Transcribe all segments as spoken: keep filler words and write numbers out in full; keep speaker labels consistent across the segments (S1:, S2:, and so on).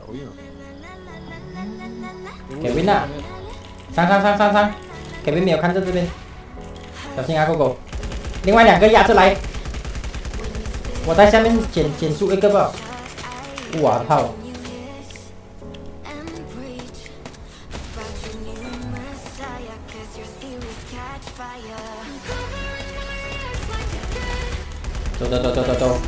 S1: 抖音了。
S2: 给 win 了，上上上上上，给 win 没有看着这边，小心啊，狗狗。另外两个压着来，我在下面捡捡出一个吧。我操！走走走走走走！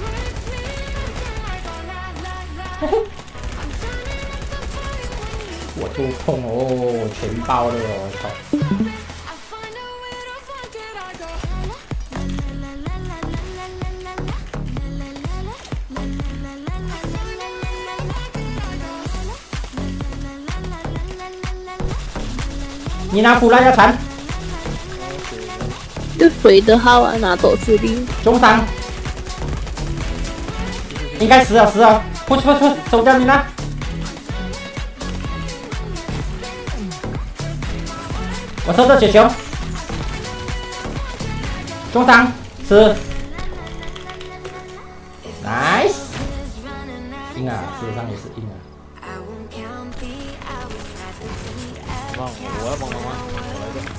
S2: 我肚痛哦，全包了哦，我操！你拿苦辣椒铲。
S3: 就谁的号啊？拿走司令。
S2: 中伤。应该死了死了，push push push，收掉你啦！我收着雪熊，中伤死 ，nice， 硬啊，事实上也是硬啊。
S1: 帮我，我要帮忙吗？我来的。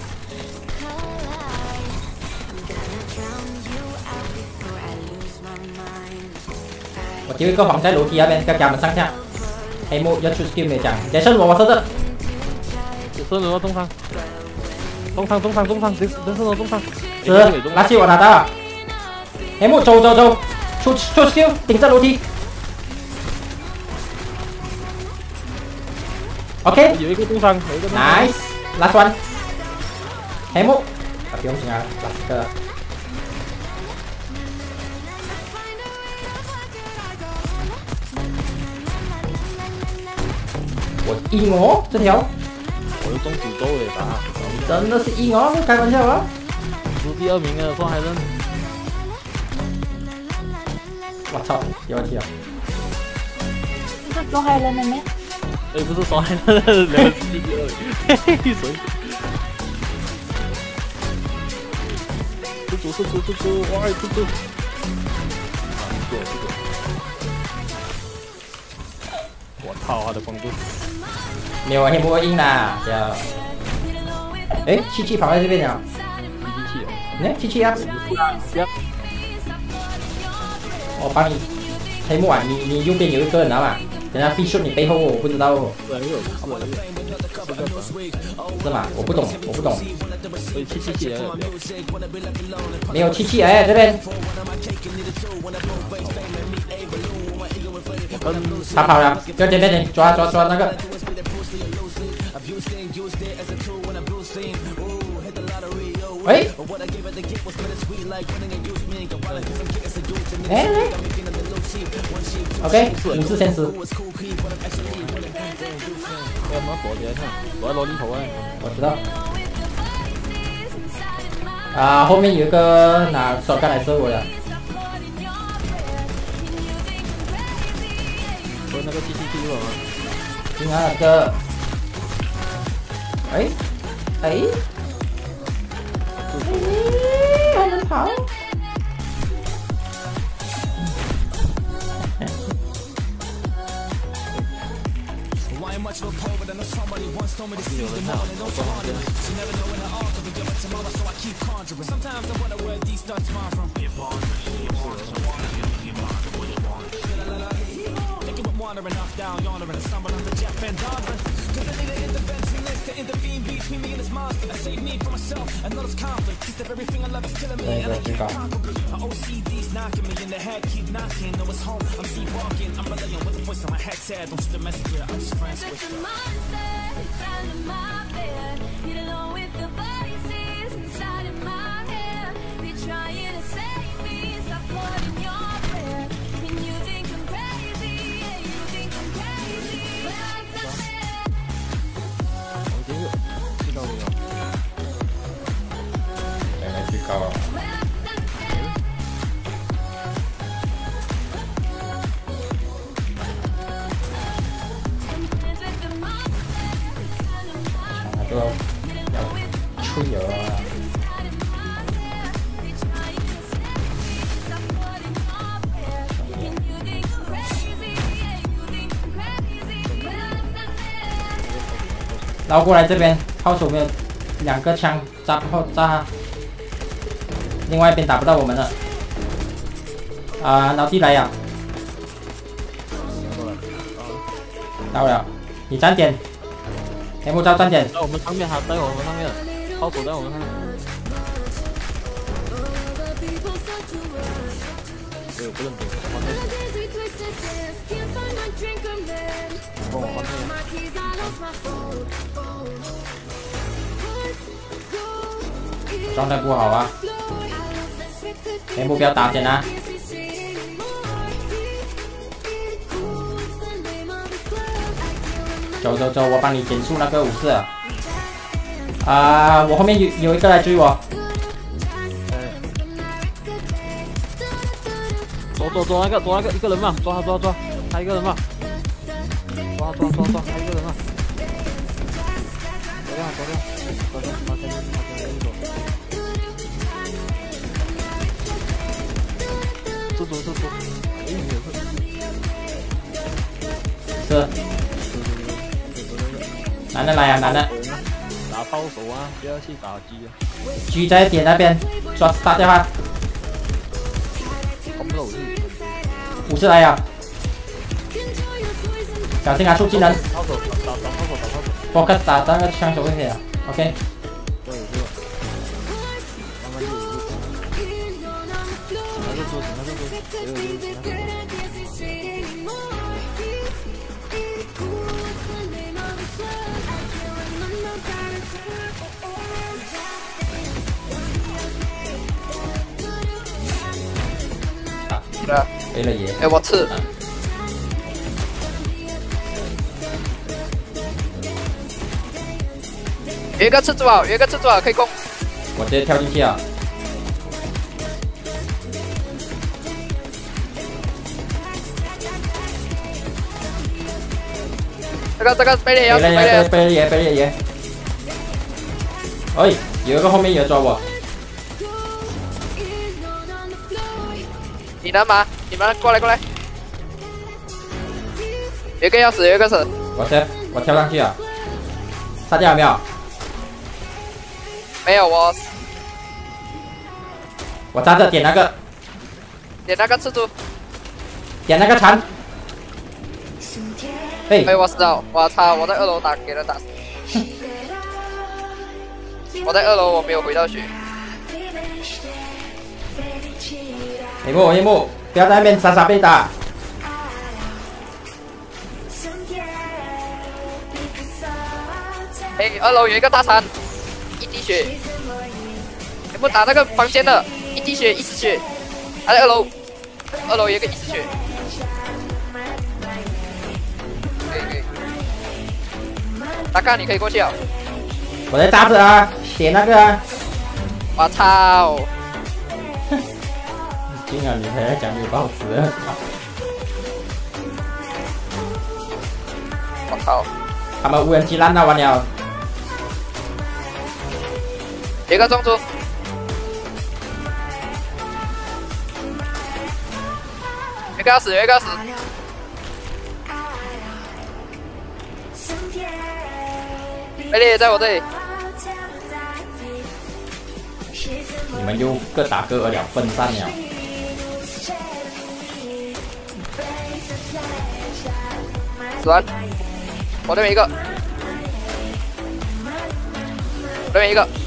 S2: 我丢一个防在楼梯那边，跟他们上下。黑幕要出 skill 没讲，别剩我，我收着。
S1: 剩了重伤，重伤重伤重伤，谁谁剩了重伤？
S2: 是，垃圾我拿到了。黑幕走走走，出出 skill 顶着楼梯。OK，
S1: 有一个重伤，有一个重伤。
S2: Nice，last one。黑幕，啊不用紧啊，last 个。我硬哦，这条。
S1: 我有中诅咒诶，打。
S2: 真的是硬哦，开玩笑啊！
S1: 输第二名啊，双海人。
S2: 我操，有问题啊！
S3: 这是双海人的咩？
S1: 哎，不是双海人，两个是第二名。嘿嘿，谁？出出出出出，哇，出出！啊，这个这个。我操，他的光度。
S2: 没有黑幕硬啦，不要。哎，七七跑在这边了。
S1: 机器
S2: 来，七七啊！我帮你黑幕啊，你你右边有一个，你知道吗？等下必须你背后我不知道哦。是吗？我不懂，我不懂。
S1: 七七七
S2: 没有七七哎，这边。他跑了，不要点点点，抓抓抓那个。喂，哎来 ，OK， 你是先死。
S1: 要么躲起来看，躲在萝莉头哎。
S2: 我知道。啊，后面有一个拿手杆来射我的。
S1: 说那个七七七了吗？
S2: 应该那个。哎，哎。还能跑？
S1: 有人看，我装旁边。
S2: 对对，最高。高啊！那就要吹油啊！
S1: 中
S2: 然后过来这边，炮手没有两个枪炸后炸，另外一边打不到我们了。啊，老弟来呀！到了，你站点，天幕照站点。
S1: 在我们上面，还在我们上面，炮手在我们上面。我也不认定，换队。帮我换队。
S2: 状态不好啊，天幕不要打点啊！走走走，我帮你减速那个武士。啊，我后面有有一个来追我。
S1: 抓抓抓那个抓那个一个人嘛，抓抓抓，还一个人嘛，抓抓抓抓，还一个人嘛。抓掉抓掉，抓掉，抓掉，抓掉，抓掉。这组这组，哎，也是。
S2: 是。男的来啊，男的。
S1: 打炮手啊，不要去打狙啊。
S2: 狙在点那边，抓打掉他。
S1: 攻不到武器。
S2: 武士来呀！小心啊，出技能。
S1: 炮手打打炮手打炮手。
S2: focus 打那个枪手就可以了。OK。
S1: 对对。慢慢就有路。还是做，还是做，有有有有。
S2: 背了爷。
S4: 哎，我吃。有一个吃住好，有一个吃住好，可以攻。
S2: 我直接跳进去啊！
S4: 这个这个背了也，
S2: 背了爷，背了爷，背了爷。哎，有一个后面也抓我。
S4: 你能吗？你们过来过来。有一个要死，有一个死。
S2: 我先，我跳上去啊！杀掉了没有？
S4: 没有我。
S2: 我站着点那个，
S4: 点那个吃住，
S2: 点那个残。哎，
S4: 哎，我死了！我操！我在二楼打，给人打死。我在二楼，我没有回到血。
S2: 黑幕黑幕，不要在那边傻傻被打。
S4: 哎，二楼有一个大残，一滴血。有没有打那个房间的？一滴血，一丝血。还在二楼，二楼有一个一丝血。可以可以。大哥，你可以过去啊。
S2: 我在炸着啊，点那个啊。
S4: 我操！
S2: 竟然你还在讲有报纸？
S4: 我操！
S2: 他们无人机烂到完了。
S4: 有一个中柱。有一个要死，有一个要死。贝利也在我这里。
S2: 你们又各打各了，分散了。
S4: 死完，我这边一个，这边一个。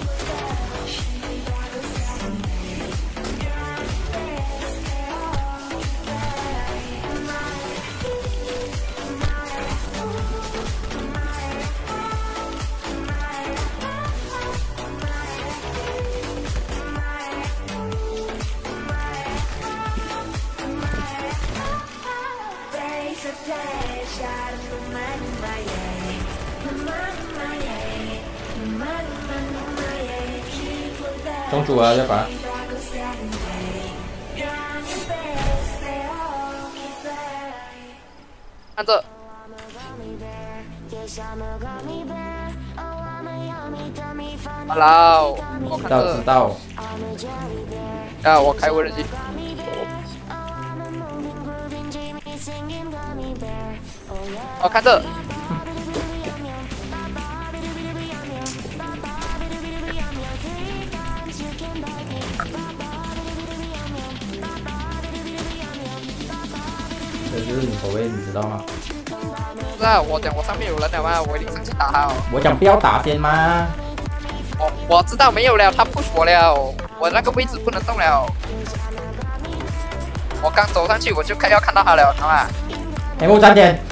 S2: 中主啊，要把。
S4: 看这。Hello， 我看这。
S2: 知道。
S4: 啊，我开无人机。我看这。
S2: 就是你口味，你知道吗？
S4: 不是啊，我讲我上面有人了吗？我一定上去打他哦。
S2: 我讲不要打先吗？
S4: 我我知道没有了，他 push 我了，我那个位置不能动了。我刚走上去我就看要看到他了，好吗？
S2: 黑幕站点，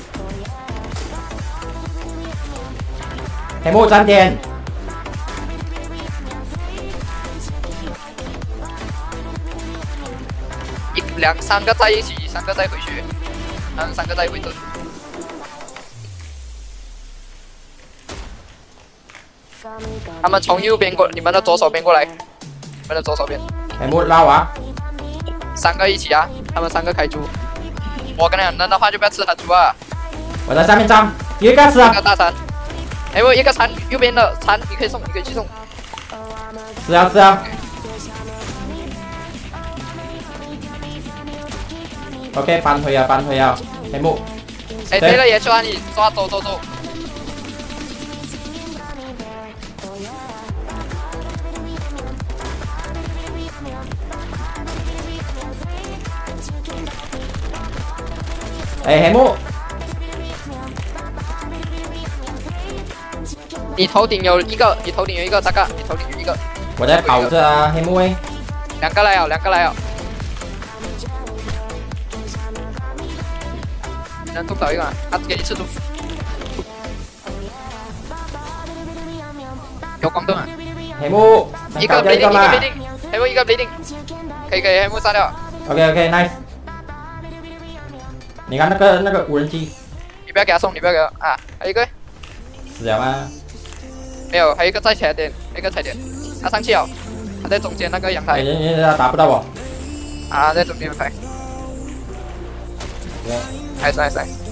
S2: 黑幕站点。
S4: 一两三个在一起，三个再回去，他们三个再回盾。他们从右边过，你们的左手边过来，你们的左手边，
S2: 黑幕拉我啊！
S4: 三个一起啊，他们三个开猪。我跟你讲，能的话就不要吃他猪啊。
S2: 我在上面站，有一个吃啊
S4: 一个！大餐，哎，我一个餐，右边的餐你可以送，你可以去送。
S2: 是啊是啊。OK， 搬回啊搬回啊，黑幕。
S4: 哎，对了，也抓你抓走走走。
S2: 哎，黑幕，
S4: 你头顶有一个，你头顶有一个，大哥，你头顶有一个。
S2: 我在跑着啊，黑幕哎。
S4: 两个来了，两个来了。你能动倒一个啊？他给你吃猪。有光盾啊！
S2: 黑幕，
S4: 一个 bleeding， 一个 bleeding， 黑幕一个 bleeding， 可以可以，黑幕杀掉。
S2: OK OK nice。你看那个那个无人机，
S4: 你不要给他送，你不要给他啊！还有一个
S2: 死了吗？
S4: 没有，还有一个在踩点，还有一个踩点，他上去了，他在中间那个阳台
S2: 哎，人人家打不到我。
S4: 啊，在中间阳台。nice nice nice。